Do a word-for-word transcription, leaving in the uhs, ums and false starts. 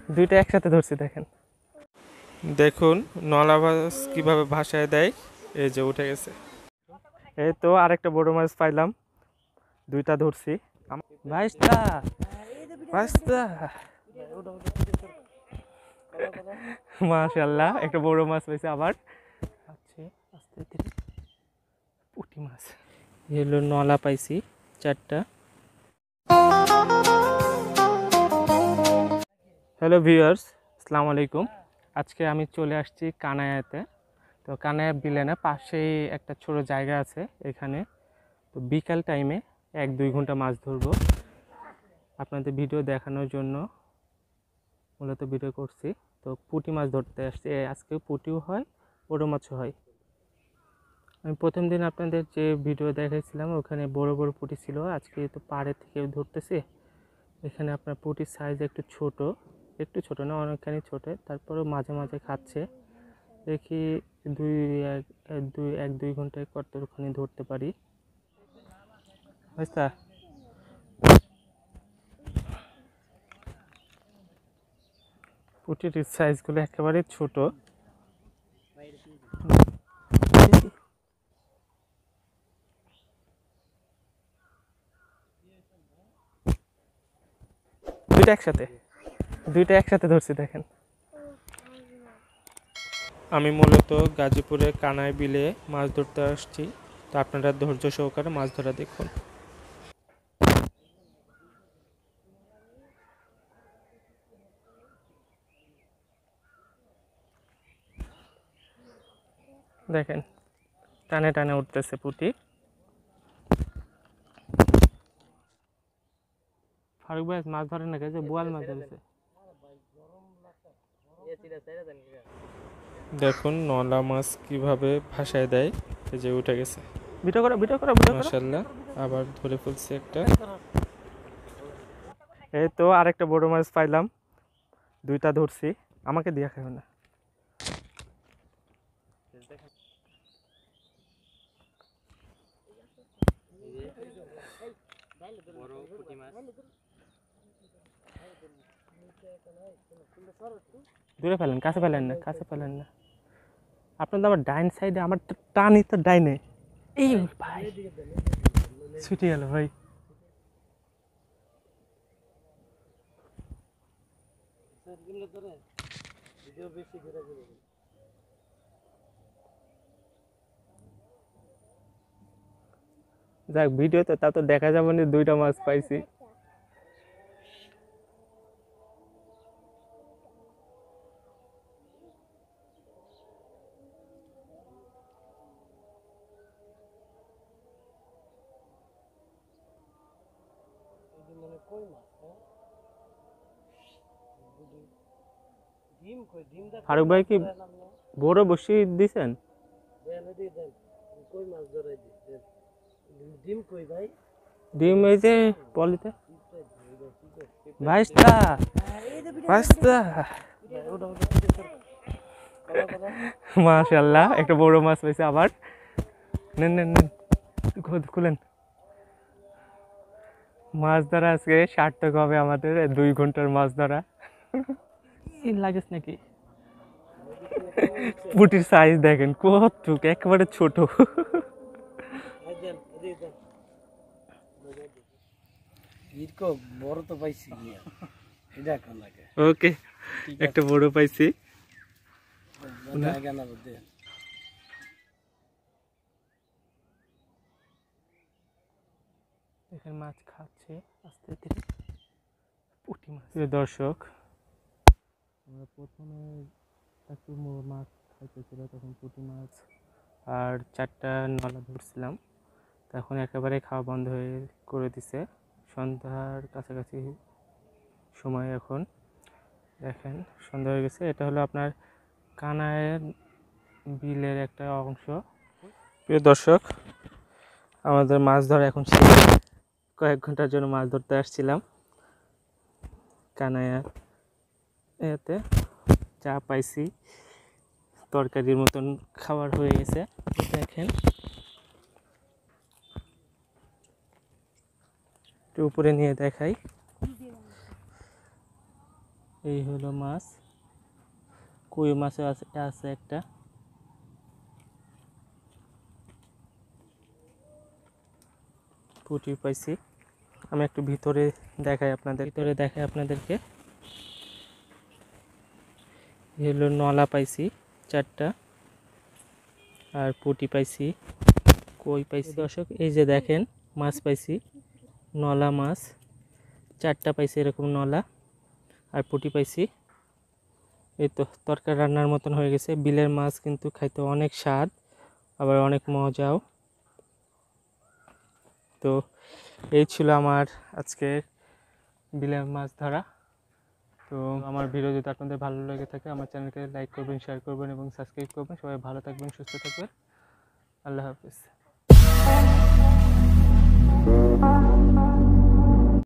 দুইটা একসাথে ধরছি দেখেন। দেখুন নলা মাছ কিভাবে ভাসায় দেয়। এই যে উঠে গেছে। এই তো আরেকটা বড় মাছ পাইলাম, দুইটা ধরছি। ভাইস্তা ভাইস্তা মাশাআল্লাহ একটা বড় মাছ পাইছে আবার। আচ্ছা আস্তে ধীরে পুঁটি মাছ। এই হলো নলা পাইছি চারটা। হ্যালো ভিউয়ার্স, আসসালামু আলাইকুম। আজকে আমি চলে আসছি কানায়াতে। তো কানায়া বিলেনে পাশেই একটা ছোট জায়গা আছে এখানে। তো বিকাল টাইমে এক দুই ঘন্টা মাছ ধরবো আপনাদের ভিডিও দেখানোর জন্য মূলত ভিডিও করছি। তো পুঁটি মাছ ধরতে আসছি, আজকে পুঁটিও হয় বড় মাছও হয়। আমি প্রথম দিন আপনাদের যে ভিডিও দেখাইছিলাম ওখানে বড় বড় পুঁটি ছিল, আজকে তো পাড়ে থেকে ধরতেছে। এখানে আপনার পুঁটির সাইজ একটু ছোট, একটু ছোট না অনেকখানি ছোট, তারপরেও মাঝে মাঝে খাচ্ছে। দেখি দুই এক দুই এক দুই ঘন্টায় কতখানি ধরতে পারি। বুঝতা পুঁটির সাইজগুলো একেবারে ছোট। দুইটা একসাথে দুইটা একসাথে ধরছি দেখেন। আমি মূলত গাজীপুরে কানাই বিলে মাছ ধরতে আসছি। তো আপনারা ধৈর্য সহকারে মাছ ধরা দেখুন। দেখেন টানে টানে উঠতেছে পুঁটি। ফারুক ভাই মাছ ধরে না গেছে, বোয়াল মাছ ধরেছে। দেখুন নলা মাছ কিভাবে ভাসায় দেয়। এই যে উঠে গেছে। ভিডিও করো ভিডিও করো ভিডিও করো। মাশাআল্লাহ আবার ধরে ফেলছে একটা। এই তো আরেকটা বড় মাছ পাইলাম, দুইটা ধরছি। আমাকে দিয়া খাবে না। দূরে ফেলেন, কাছে ফেলেন না, কাছে ফেলেন না। আপনার তো আমার ডাইন সাইডে, আমার তো টানি তো ডাইনে। এই ভাই ছুটে গেল ভাই। যাক ভিডিওতে তা তো দেখা যাবে না, দুইটা মাছ পাইছি। ফারুক ভাই কি বড় বসি দিছেন? ডিম এই যে পলিতে। ভাইস্তা ভাইস্তা মাশাআল্লাহ একটা বড় মাছ পাইছে আবার। নেন নেন নেন খুলেন। মাছ ধরা আজকে সার্থক হবে আমাদের, দুই ঘন্টার মাছ ধরা। লাগেস নাকি? পুঁটির সাইজ দেখেন কতটুক, একেবারে ছোট। ওকে একটা বড় পাইছি। এখানে মাছ খাচ্ছে আস্তে ধীরে পুঁটি মাছ। দর্শক আমরা প্রথমে একটু মাছ খাইতেছিল, তখন পুঁটি মাছ আর চারটা নলা ধরছিলাম। তখন একেবারে খাওয়া বন্ধ হয়ে করে দিছে। সন্ধ্যার কাছাকাছি সময় এখন। দেখেন সন্ধ্যা হয়ে গেছে। এটা হলো আপনার কানায়ের বিলের একটা অংশ। প্রিয় দর্শক আমাদের মাছ ধরা এখন শেষ। কয়েক ঘন্টার জন্য মাছ ধরতে আসছিলাম কানায়া। এতে চা পাইছি, তরকারির মতন খাবার হয়ে গেছে। দেখেন একটু উপরে নিয়ে দেখাই। এই হলো মাছ, কই মাছও আছে আছে একটা। পুঁটি পাইছি। আমি একটু ভিতরে দেখাই আপনাদের ভিতরে দেখাই আপনাদেরকে। এই হলো নলা পাইছি চারটা, আর পুঁটি পাইছি, কই পাইছি। দর্শক এই যে দেখেন মাছ পাইছি, নলা মাছ চারটা পাইছি এরকম নলা, আর পুঁটি পাইছি। এই তো তরকারি রান্নার মতন হয়ে গেছে। বিলের মাছ কিন্তু খাইতে অনেক স্বাদ, আবার অনেক মজাও। তো এই ছিল আমার আজকে বিলের মাছ ধরা। তো আমার ভিডিও যদি আপনাদের ভালো লেগে থাকে আমার চ্যানেলকে লাইক করবেন, শেয়ার করবেন এবং সাবস্ক্রাইব করবেন। সবাই ভালো থাকবেন, সুস্থ থাকবেন। আল্লাহ হাফিজ।